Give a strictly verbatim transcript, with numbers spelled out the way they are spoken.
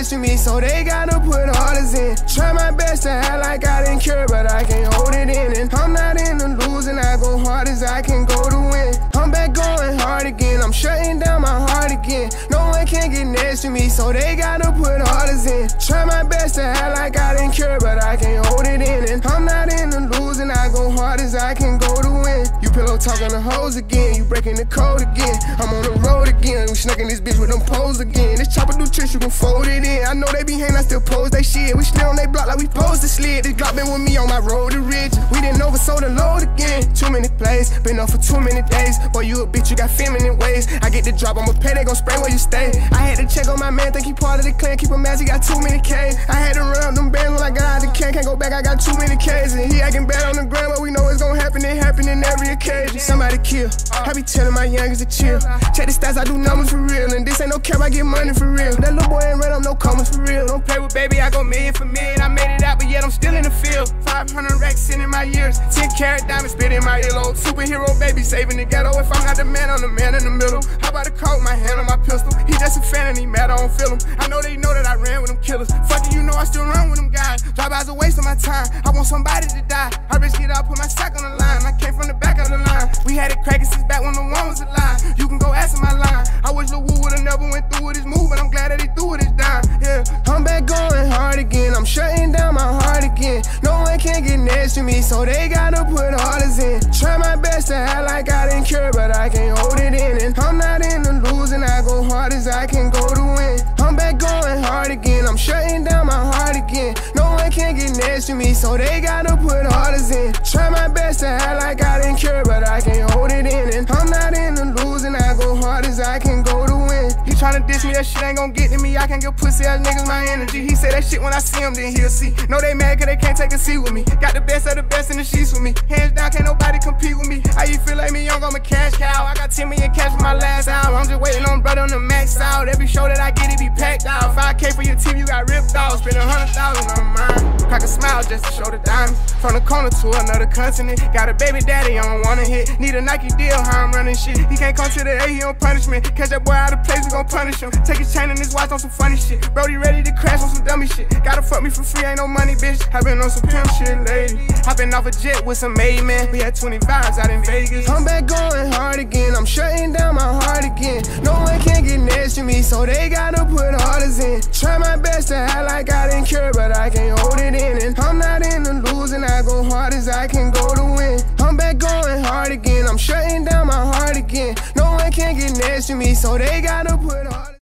next to me, so they gotta put orders in. Try my best to act like I didn't care, but I can't hold it in. And I'm not into losing, I go hard as I can go to win. I'm back going hard again, I'm shutting down my heart again. No one can get next to me, so they gotta put orders in. Try my best to act like I didn't care, but I can't hold it in. And I'm not into losing, I go hard as I can go to win. You pillow talking the hoes again, you breaking the code again. I'm on the road again, we snucking this bitch with them poles again. This chopper do tricks, you can fold it in. I know they be hating, I still pose they shit. We still on they block like we posed to slid. This Glock been with me on my road to rich. We didn't oversold the load again. Too many plays, been up for too many days. Boy, you a bitch, you got feminine ways. I get the drop, I'ma pay, they gon' spray where you stay. I had to check on my man, think he part of the clan. Keep him ass, he got too many K's. I had to run up them bands when I got out the can. Can't go back, I got too many K's. And he acting bad on the ground, but we know it's gon' happen. It happen in every occasion. Somebody kill, I be telling my youngest to chill. Check the stats, I do numbers for real. And this ain't no cap, I get money for real. That little boy ain't run up no commas for real. Don't play with baby, I go million for million. I made it out, but yet I'm still in the field. five hundred racks in my years, ten carat diamonds spit in my earlobe. Superhero baby saving the ghetto. If I'm not the man, I'm the man in the middle. How about a coat, my hand on my pistol? He just a fan and he mad, I don't feel him. I know they know that I ran with them killers. Fuck it, you know I still run with them guys. Drive-bys a waste of my time, I want somebody to die. I risk it all, put my sack on the line. I came from the back of the line. We had it cracking since back when the one was alive. You can go ask my line. I wish Lil Woo would've never went through with his move, but I'm glad that he threw with his dime. Yeah, I'm back going hard again, I'm shutting down my heart again. No one can get next to me, so they gotta put orders in. Try my best to act like I didn't care, but I can't hold it in. And I'm not into losing, I go hard as I can go to win. I'm back going hard again, I'm shutting down my heart again. No one can get next to me, so they gotta put orders in. Try my best to act like I didn't care, but I can't hold it in. And I'm not into losing, I go hard as I can go to win. He tryna diss me, that shit ain't gon' get to me. I can't give pussy ass niggas my energy. He say that shit when I see him, then he'll see. No, they mad cause they can't take a seat with me. Got the best of the best in the sheets with me. Hands down, can't nobody compete with me. How you feel like me young, I'm a cash cow. I got ten million cash for my last album. I'm just waiting on brother on the max out. Every show that I get, it be packed out. five K for your team, you got ripped off. Spend a hundred thousand on mine. Crack a smile just to show the diamonds. From the corner to another continent. Got a baby daddy, I don't wanna hit. Need a Nike deal, how I'm running shit. He can't come to the A, he on punishment. Catch that boy out of place, we gon' punish him. Take his chain and his watch on some funny shit. Brody ready to crash on some dummy shit. Gotta fuck me for free, ain't no money, bitch. I been on some pimp shit lately. I been off a jet with some made man. We had twenty vibes out in Vegas. I'm back going hard again, I'm shutting down my heart again. No one can get next to me, so they gotta put orders in. Try my best to act like I didn't care, but I can't hold it in. And I'm not into losing, I go hard as I can go to win. I'm back going hard again, I'm shutting down my heart again. No one can get next to me, so they gotta put orders in.